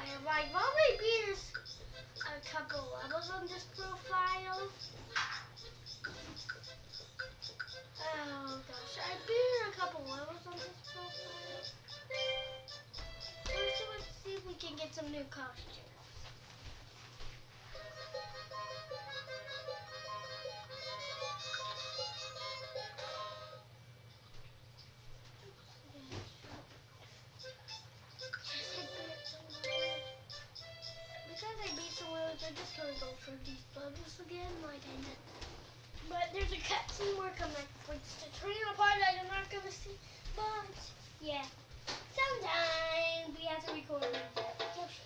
I've already beat a couple levels on this profile. Oh gosh, I beat a couple levels on this profile. Let's see if we can get some new costumes. Because I beat some levels, I'm just gonna go for these levels again, like I did. But there's a cutscene where come like the train apart that I'm not gonna see. But yeah, sometimes we have to record like that.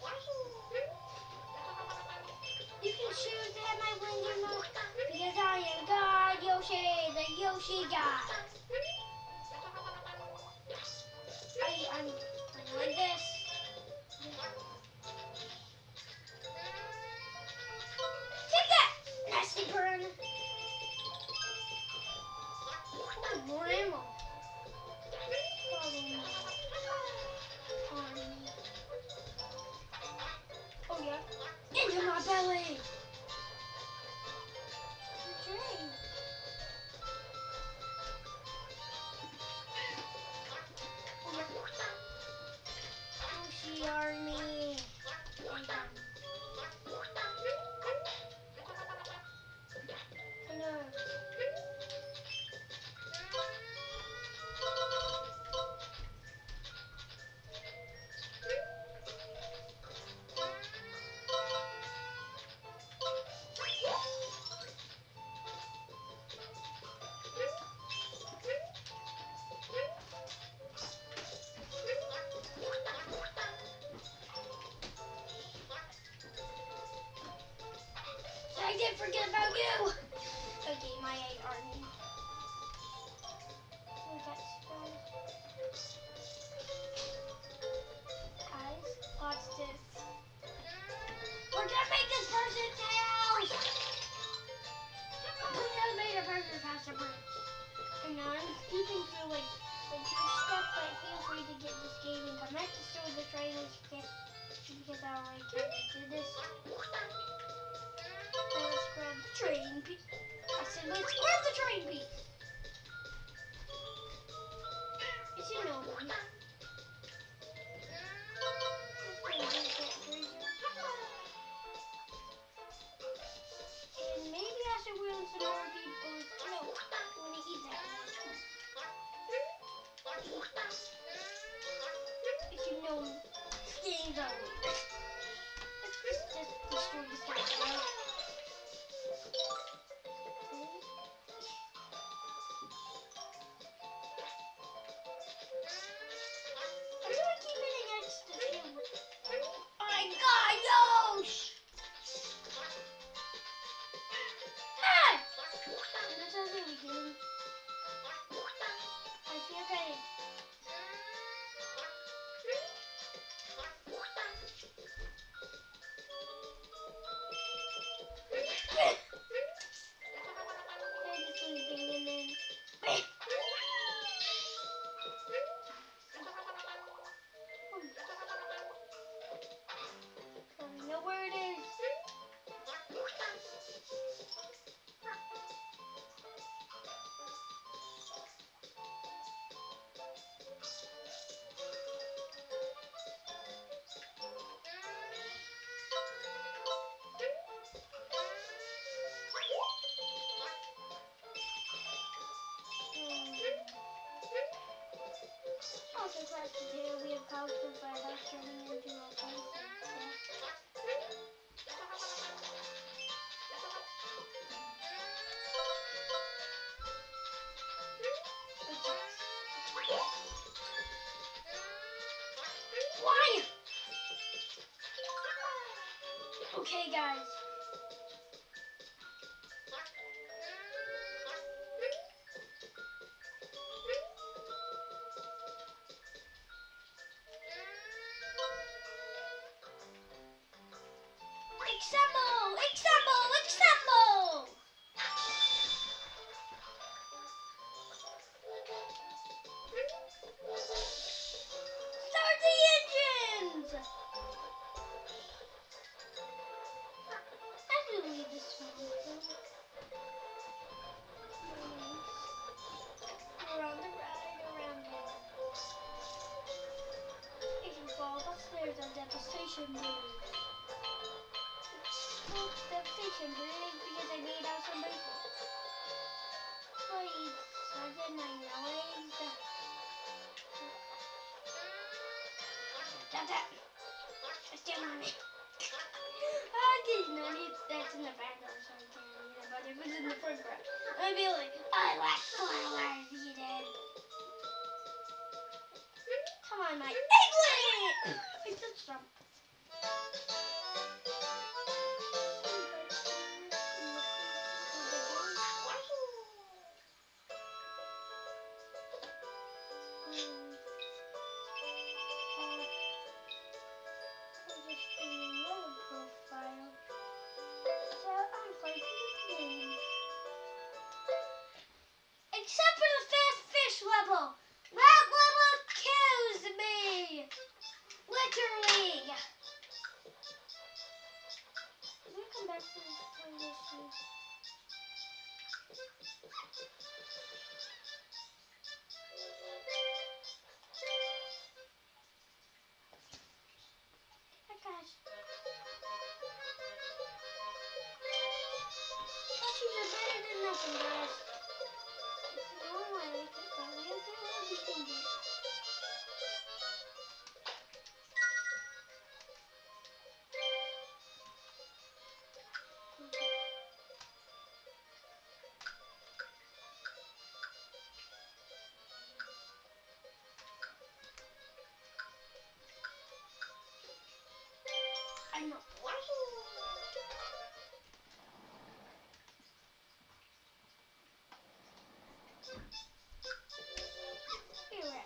You can choose to have my wings or not, because I am God Yoshi, the Yoshi God. I'm like this. Take that, nasty burn. More ammo. Oh yeah. Into my belly. Train. Yoshi army. No. I didn't forget about you. Okay, my army. Guys, watch this. We're gonna make this person's house. We just made a person pass a bridge. And I'm keeping through like two steps, but feel free to get this game and connect this to the train because I already kind of did this. So let's grab the train piece. I said, let's grab the train piece. It's you know me. And maybe I should wheel some more people's clothes when they eat that. If you know things are weird. Let's just destroy this guy. Today we have counted by us turning into a person. Why? Okay, guys. Assemble! Assemble! Assemble! Start the engines! The fishing bridge because I made out some baseball. Please, Sergeant, I know eggs. Stop that. Stand on me. I didn't know that's in the background, so I can't eat it, but if it's in the front ground, I'd be like, I like flowers, eat it. Come on, my egglet! I touched them. Except for the fast fish level. That level kills me. Literally. Can we come back to Yoshi? Hi guys. Yoshi's are better than nothing, guys. I know. Here we're at.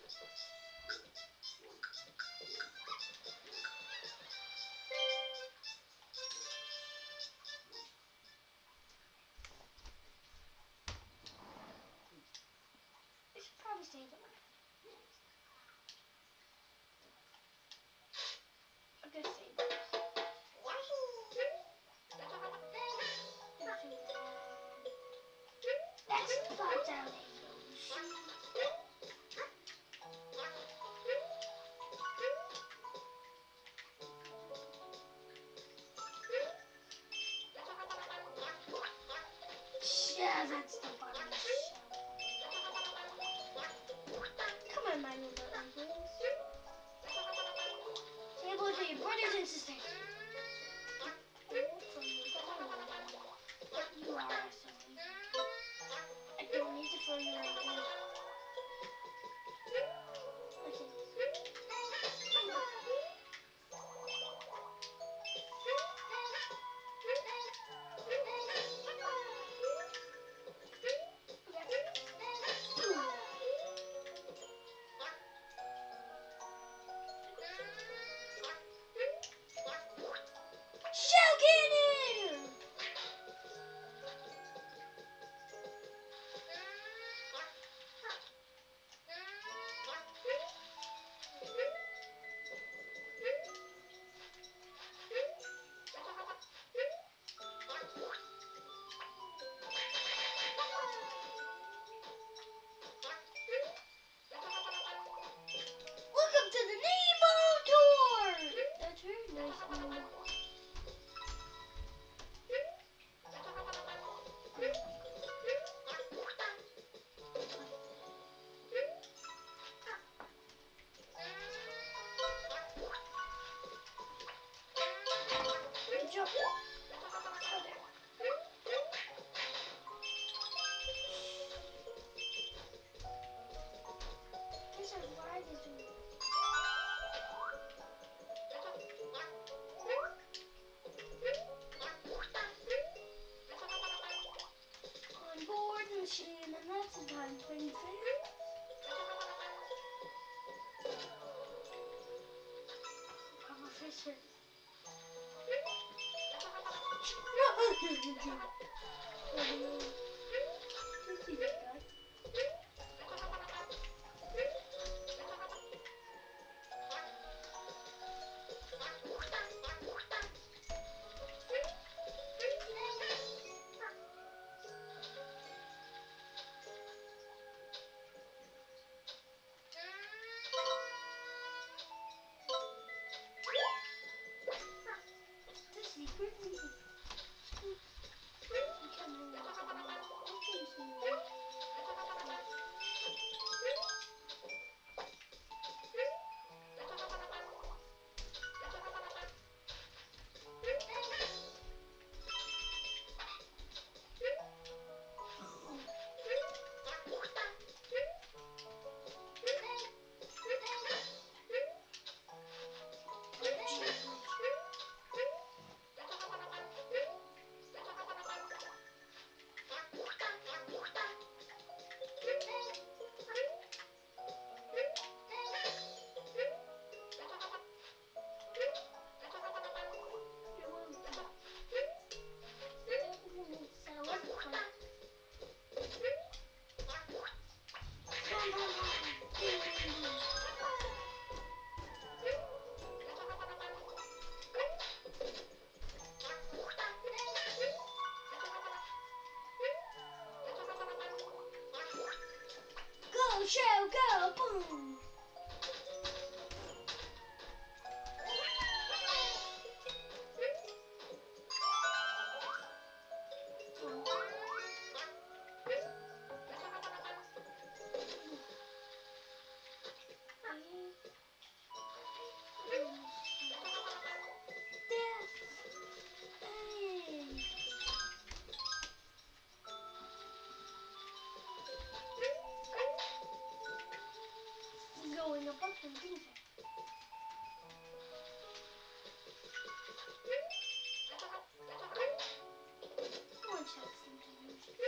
I should probably stay there. I'm gonna stay there. Let's plot down a Yoshi. Yeah, that's the bottom of the shell. Come on, my little onions. Say hello to your brothers and sisters. You are awesome. I don't need to throw you right now. Okay. Shell cannon! Welcome to the Nemo Tour! That's very nice, Nemo. Good job. Oh, there. These are wide as you. On board the machine, and that's the time to bring food. I'm a fisher. Boom. Going up and things. One second to use it.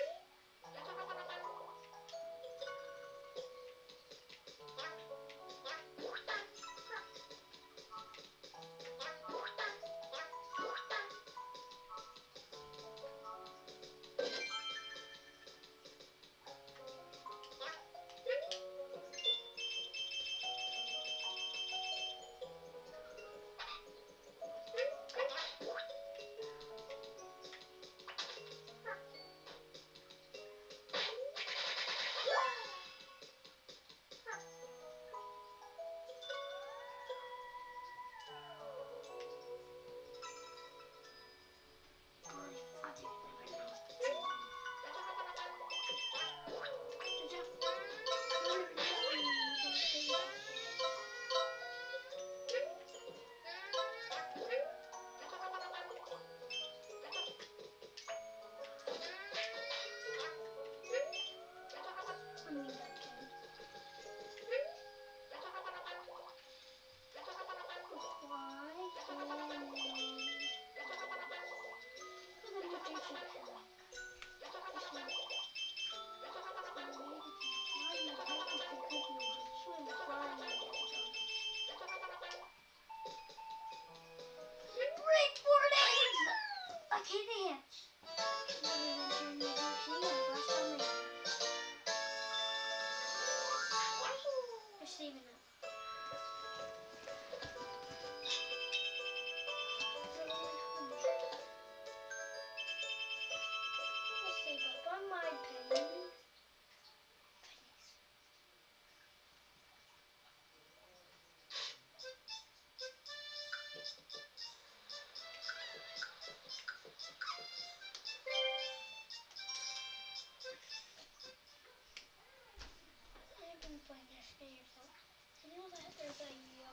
You know that there's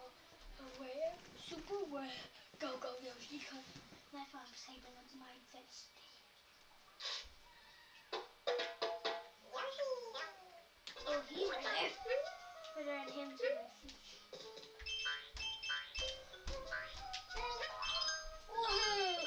a rare, super rare go-go Yoshi coming. That's why I'm saving up my fist. Oh, he's right there. Better add him to my feet. Whoa!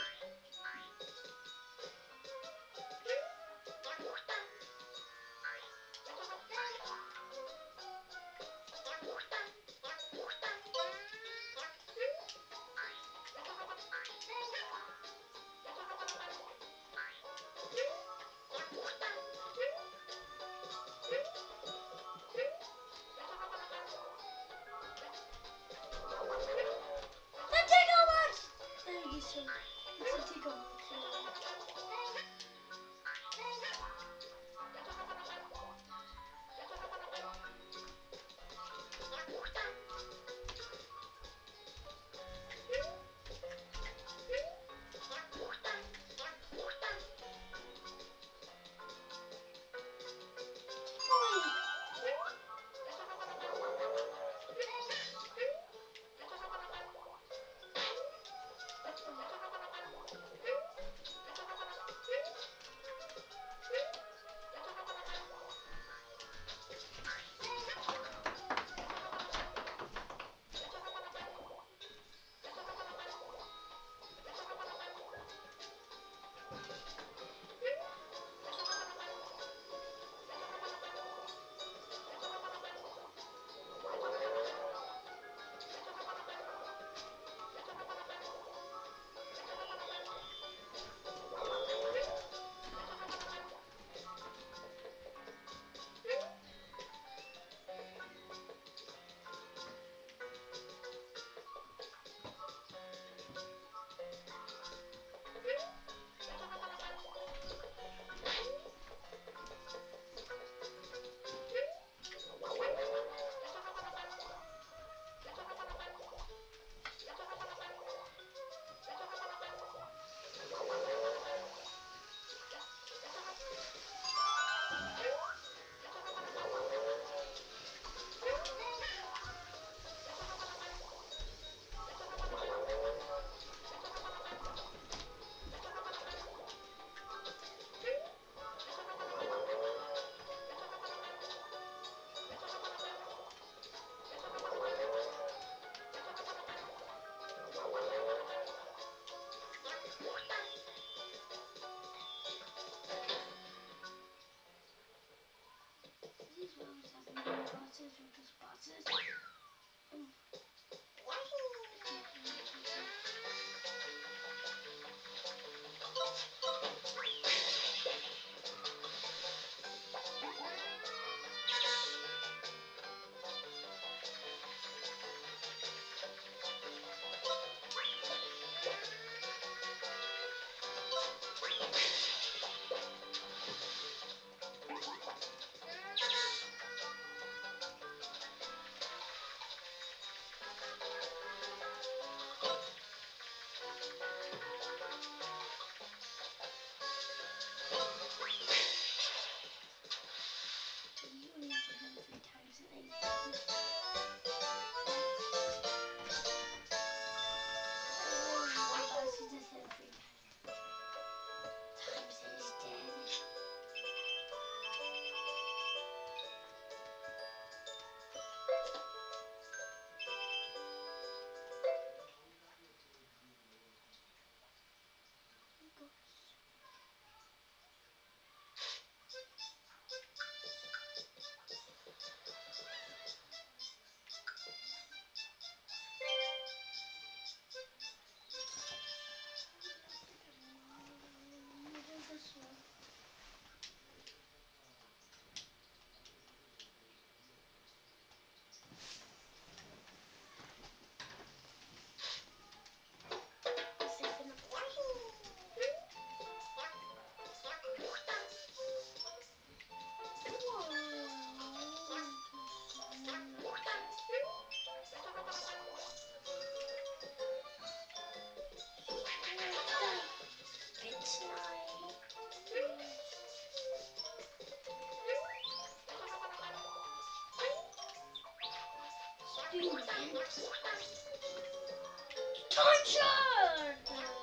Time shot!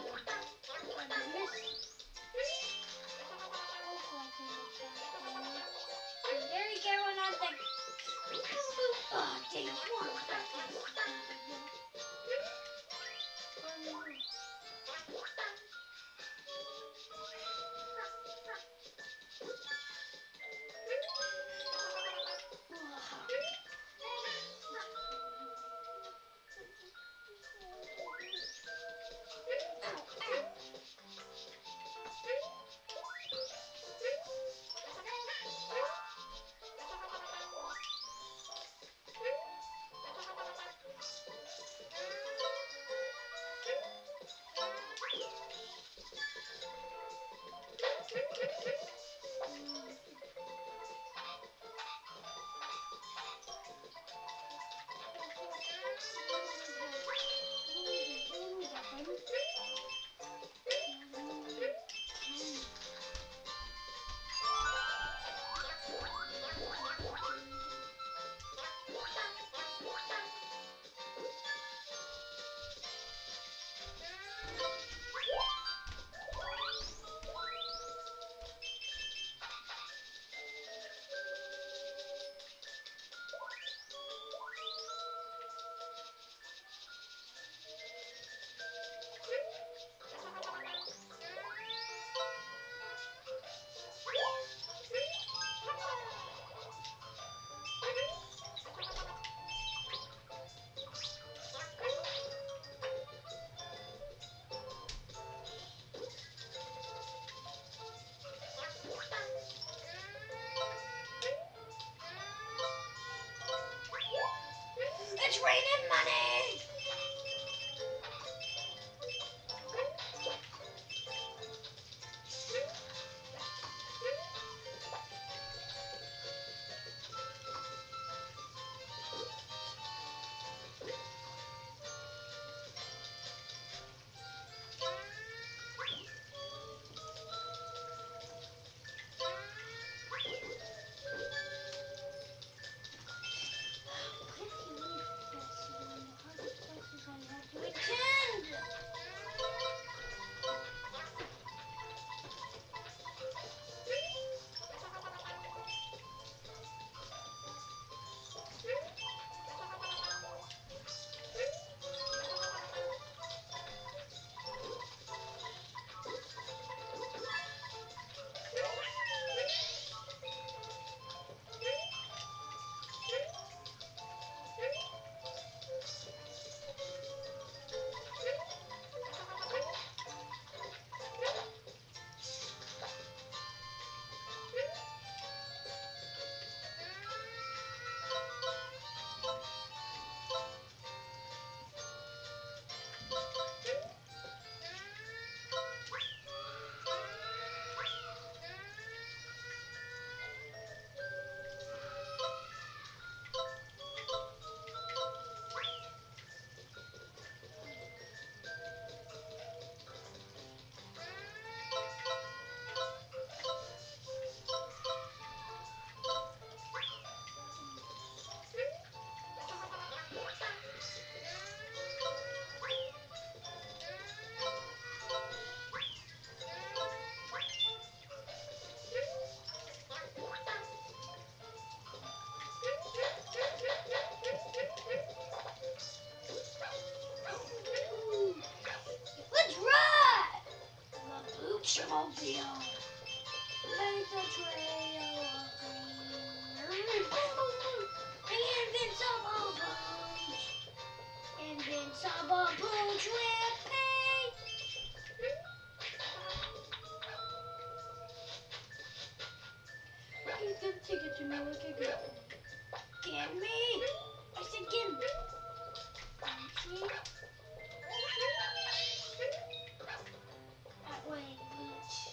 Very careful not to... Oh, dang. It's raining money! Mobile. Make the trail of green. Invincible Booch. Invincible Booch with paint. You can take it to me like a girl. Give me. I said give me. See? That way, Booch.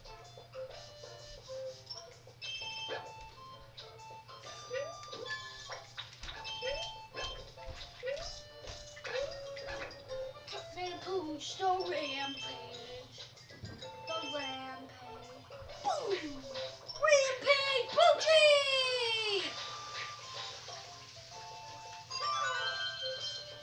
Pooch, the rampage. The rampage. Boom! Rampage Poochie!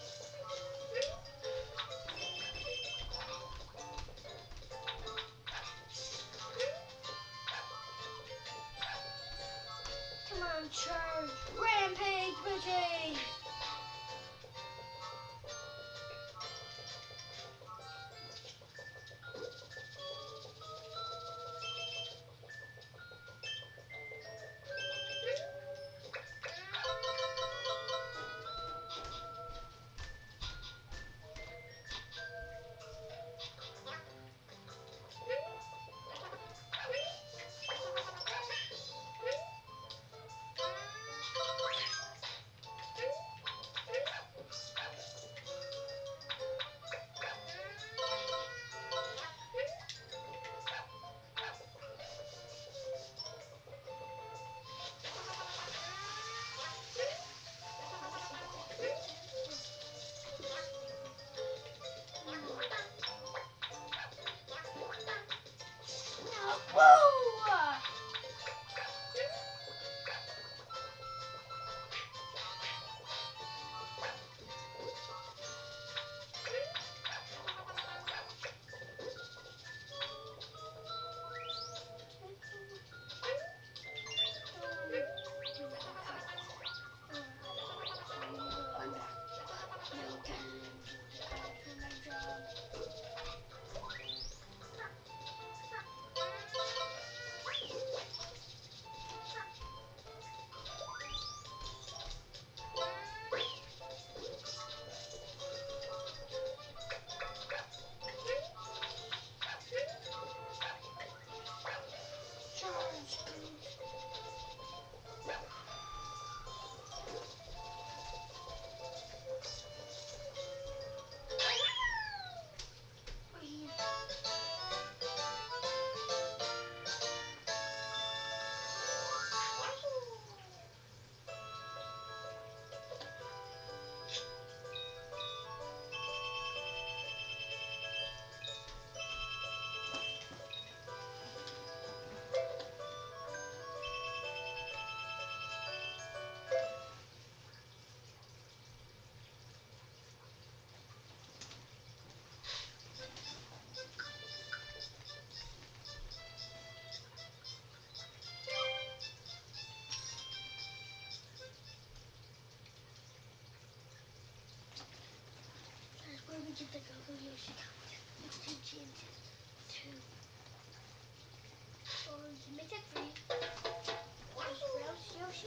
said freeze. Just rouse Yoshi.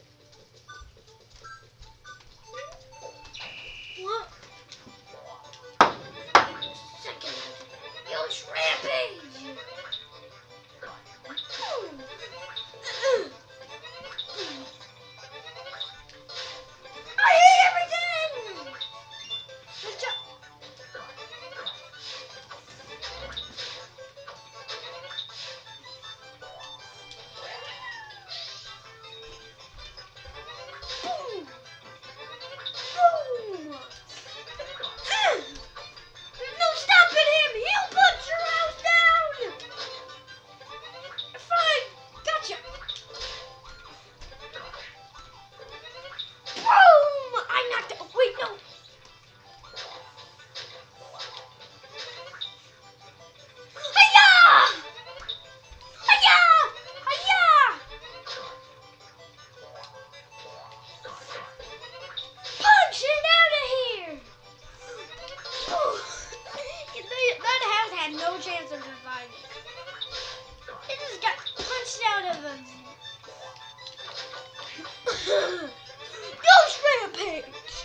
What? Second. Yoshi rampage. I hate everything. Good job. Boom. Boom. There's no stopping him. He'll put your house down. Fine. Gotcha. Boom. I knocked it. Wait, no. Hiya! Hiya! Hiya! Punch it out of here! That house had no chance of surviving. It just got punched out of him. Ghost rampage!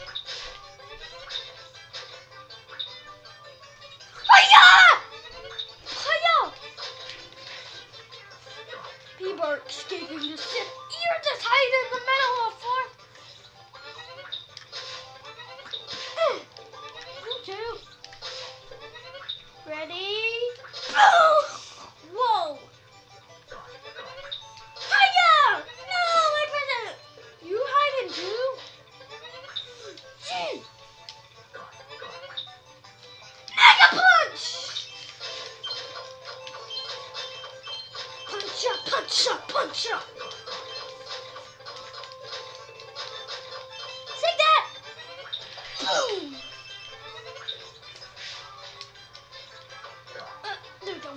Hiya! Hiya! People are escaping the city. You're just hiding in the middle of the floor. You too. Ready? Boom! Whoa! Hiya! No, my present! You hiding too? Gee. Mega punch! Punch up, punch up, punch up! Take that! Boom! There we go.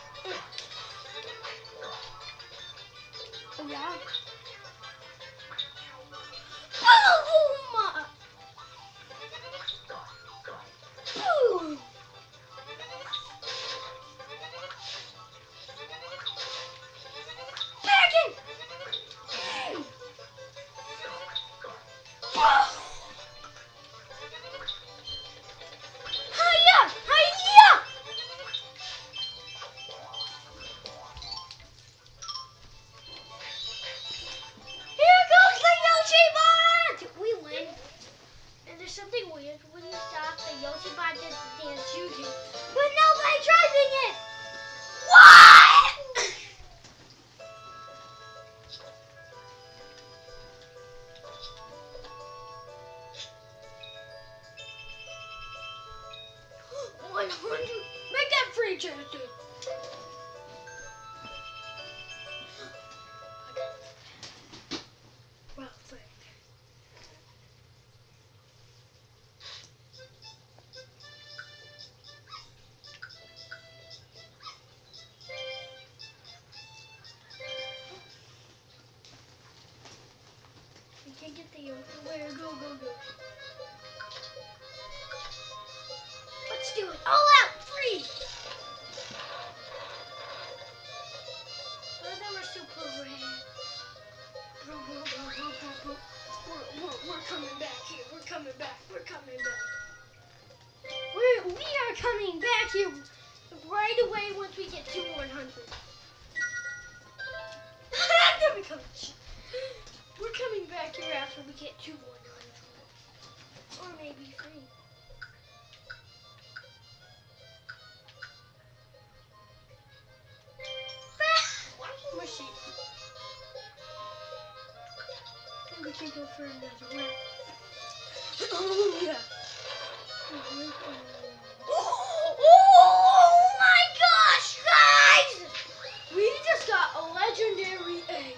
Oh yeah? Boom! Boom! Back in! Hiya! Hiya! Here goes the Yoshi bot! We win. And there's something weird. When you stop, the Yoshi bot does the dance you do. But nobody's driving it! What? Make that free, Jonathan. Well, thank you. We can get the Yoshi. Go, go, go. Let's do it. All out. Free. Well, then we're super red. Bro, bro, bro, bro, bro, bro. We're coming back here. We're coming back. We're coming back. We are coming back here right away once we get to 100. There we go. We're coming back here after we get to 100. Or maybe 3. More sheep. And we can go for another round. Oh, yeah. Oh my gosh, guys! We just got a legendary egg.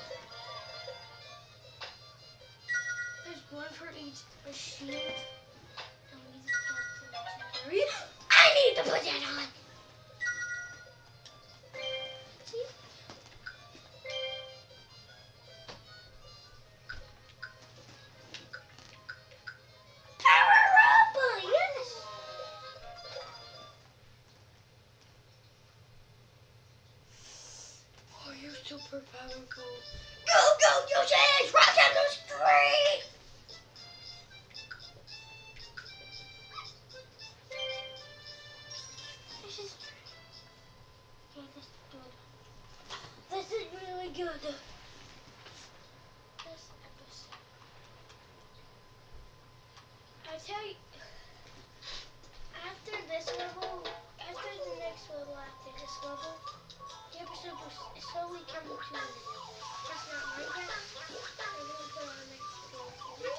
There's one for each machine. And we just got the legendary. I need to put that on. See? Power up! Yes! Oh, yeah. super powerful. Go, go, Yoshi! Rock down the street! This is good. This is really good. This episode. I tell you, after this level, after the next level, after this level, the episode will slowly come to an end. That's not Minecraft. I'm going to put on the next video.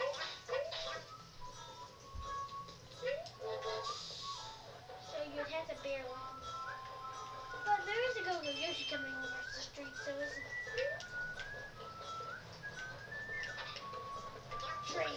So you'd have to bear with me. But there is a go-go Yoshi coming over the street, so it's a train.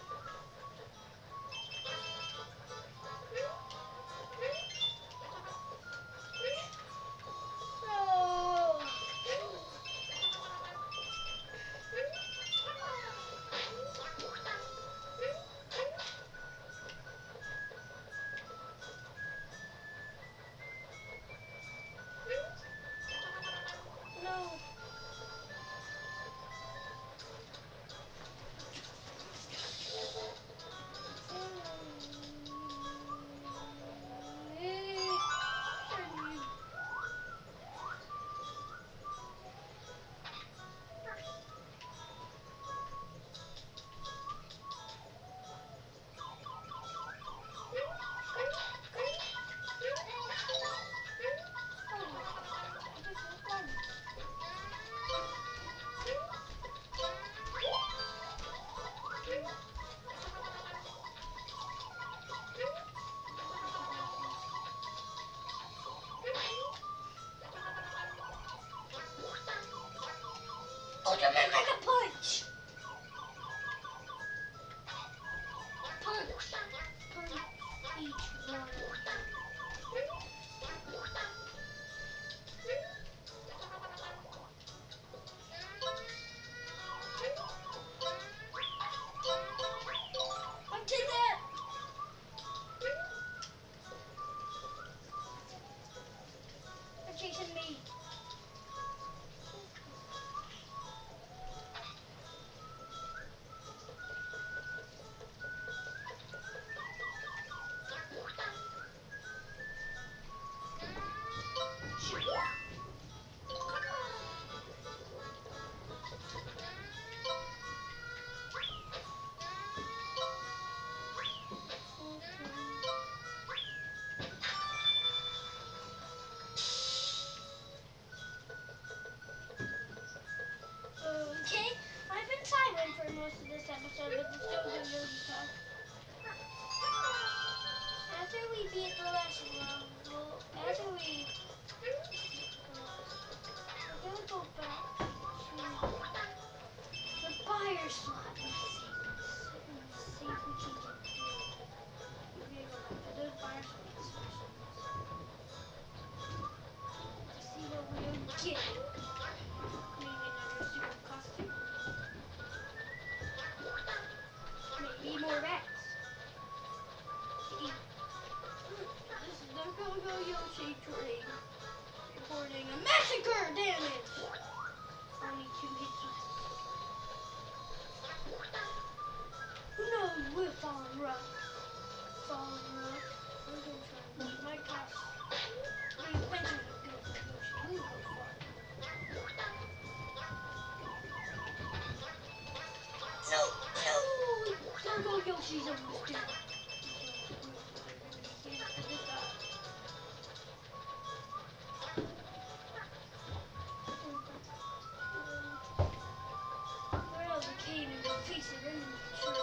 Ultimate Mega Punch! Punch! Punch each one. I'm taking that! They're chasing me. Okay, I've been silent for most of this episode, but it's still good Yoshi talk. After we beat the last level, we're gonna go back to the fire slot and see if we can get through. We're gonna go back to those fire slots to see what we'll get. Maybe another super costume. Maybe more rats. This is the Go-Go Yoshi train. Reporting a massacre damage. Only 2 hits left. No, we're falling rock. Falling rock. I'm gonna try and use my costume. The adventures of Go-Go Yoshi. We will far. No, no! Go-Go Yoshi's almost dead. Where else a cave and go face it in the tree?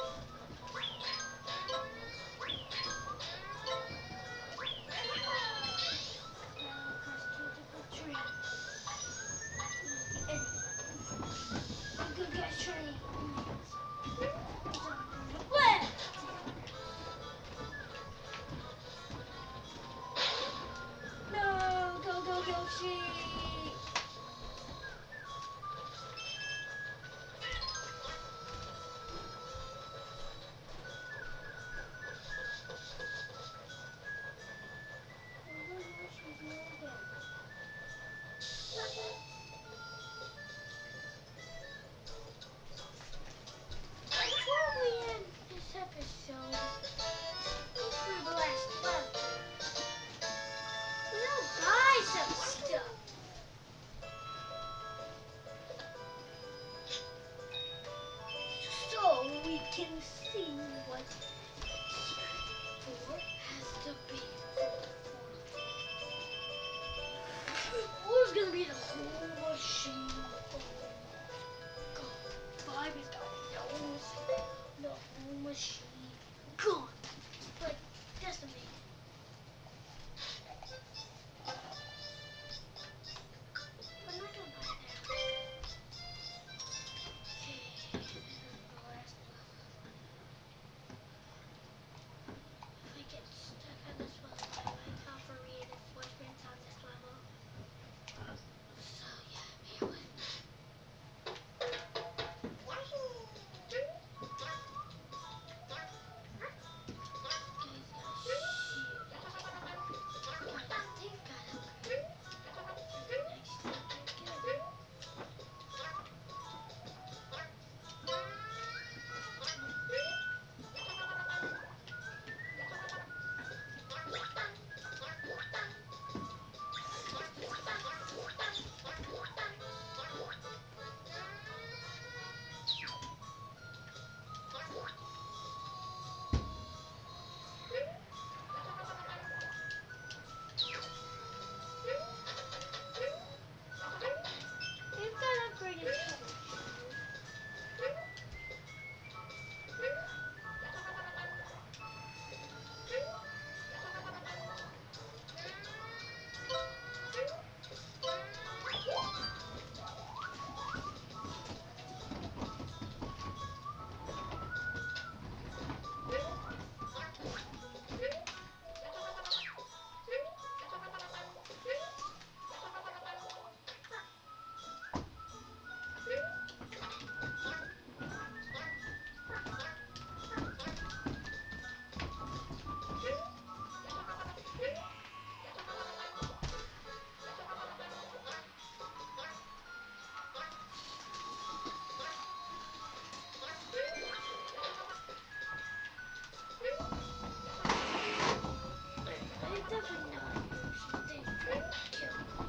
Yoshi, they tried to kill me.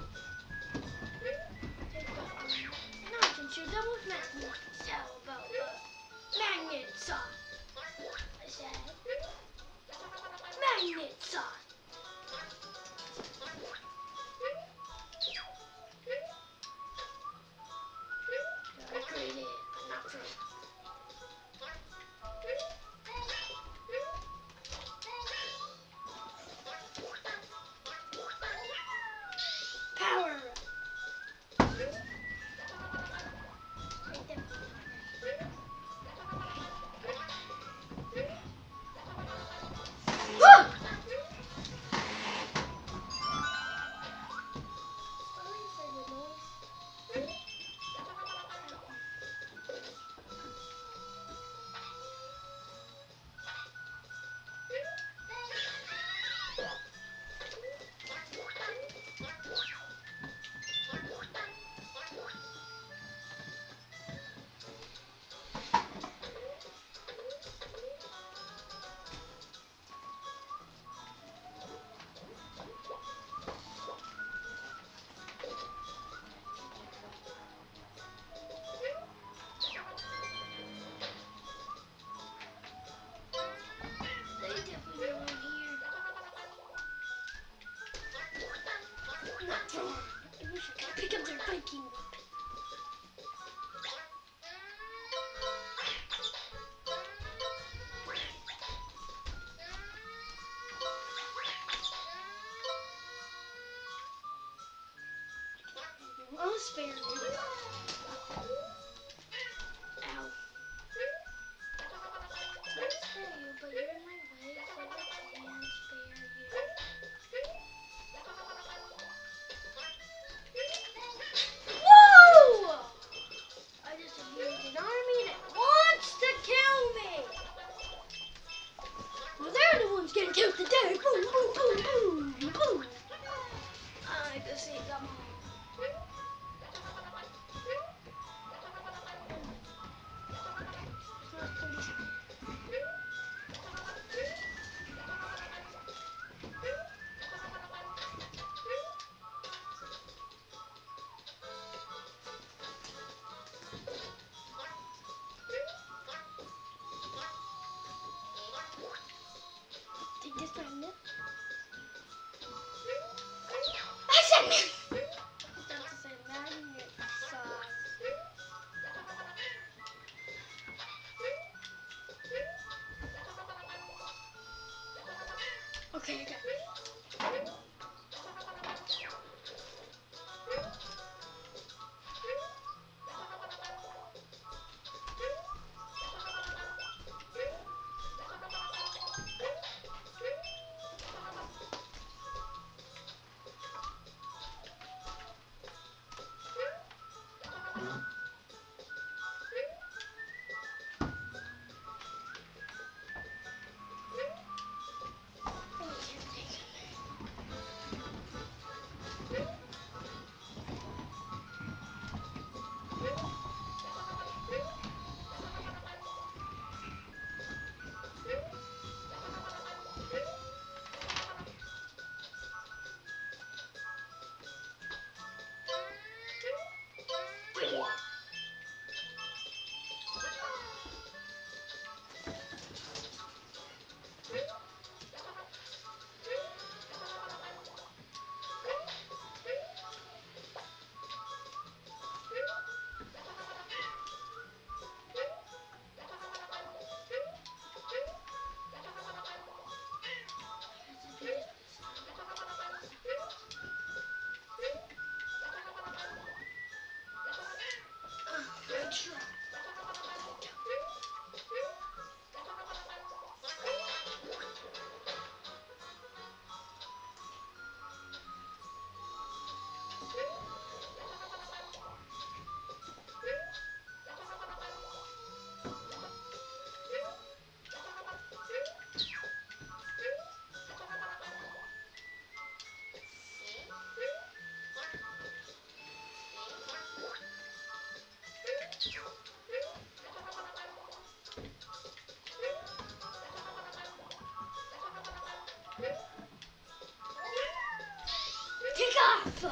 They got me. And I can shoot them with magnets. How about the magnet saw? I said, magnet saw. I created it, but not true. Power! Take them. Ah! Sorry for the noise. They definitely were here. Not true. I wish I could pick up their Viking weapon. I'll spare you. Ow. I'll spare you, but you're in my way, so I can't spare you. Whoa! I just abused an army that wants to kill me! Well, they're the ones getting killed today! Boom, boom, boom, boom, boom! I just hit them all. Take this magnet. I said magnet! That's to say magnet sauce. Okay, I got it. off!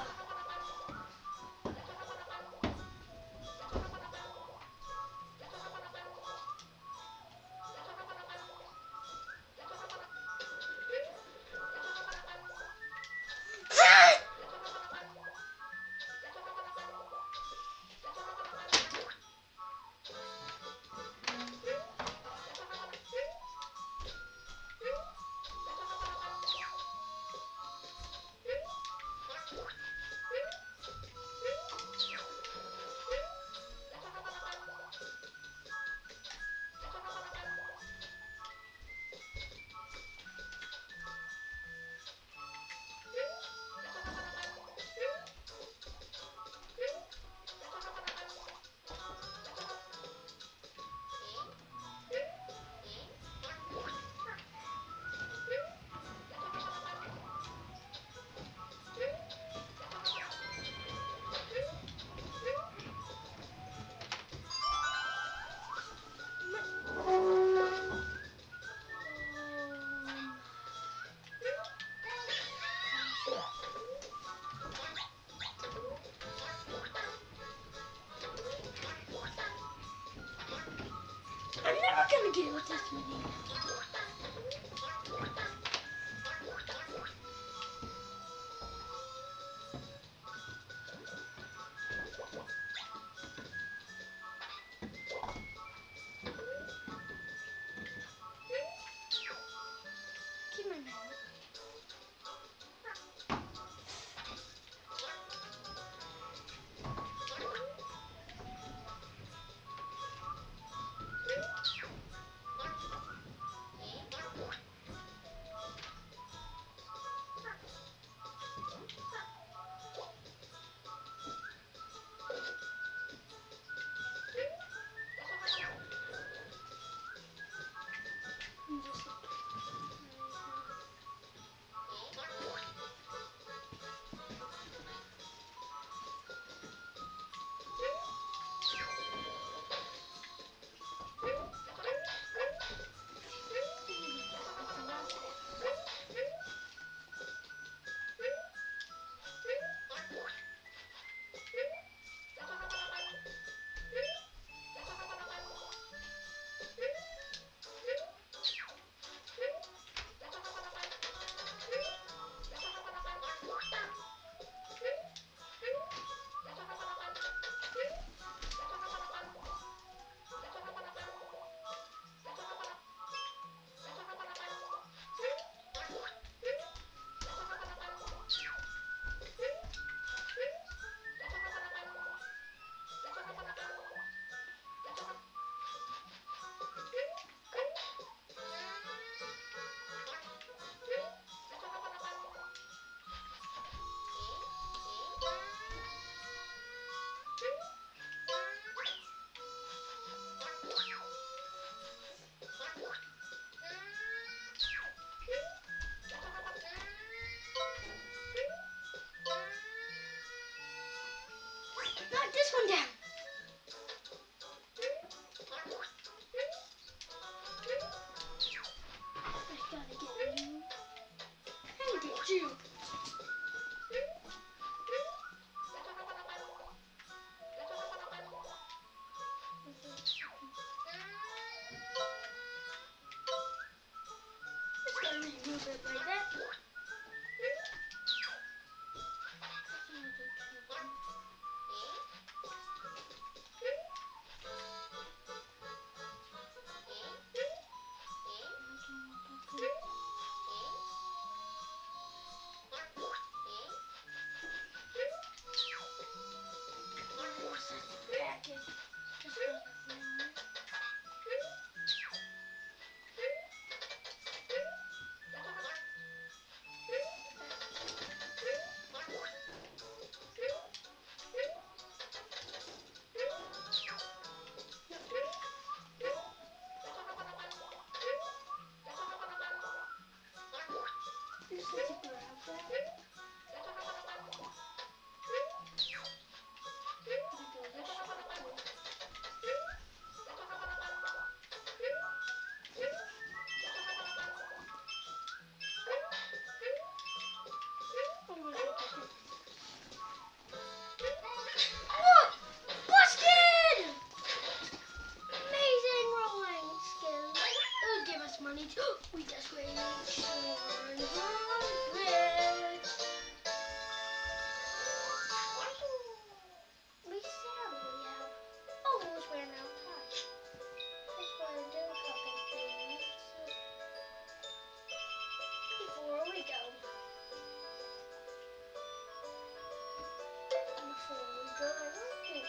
go. I don't think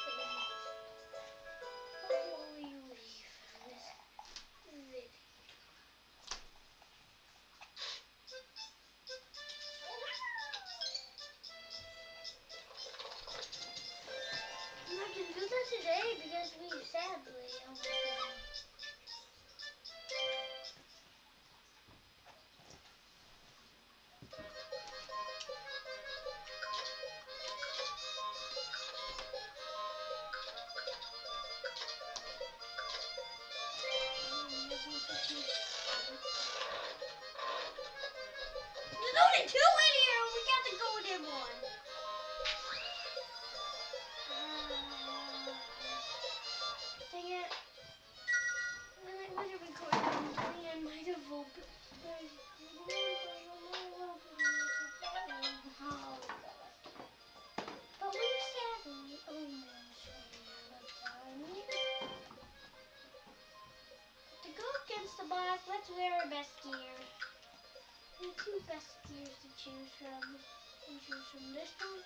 what will we leave this video? I'm not gonna do that today because we sadly almost died. There's only 2 in here and we got the golden one. Dang it. What are we going on? I might have opened. But we're sadly almost running out of time. To go against the boss, let's wear our best gear. We have 2 best gears to choose from. We choose from this one.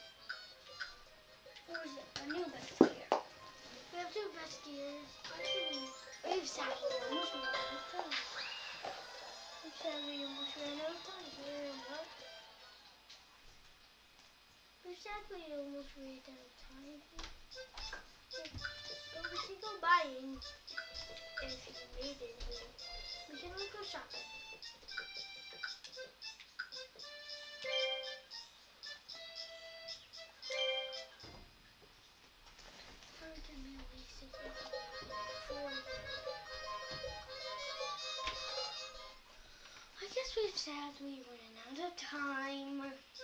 Or is it a new best gear? We have 2 best gears. We've sadly almost run out of time. We've sadly almost ran out of time. What? We've sadly almost ran out of time. But we can go buying if you made it here. We can all go shopping. I guess we've sadly run out of time.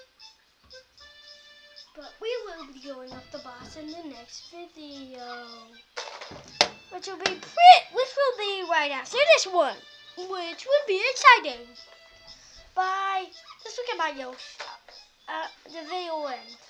But we will be going up the boss in the next video. Which will be right after this one. Which will be exciting. Bye. Let's look at my Yoshi. The video ends.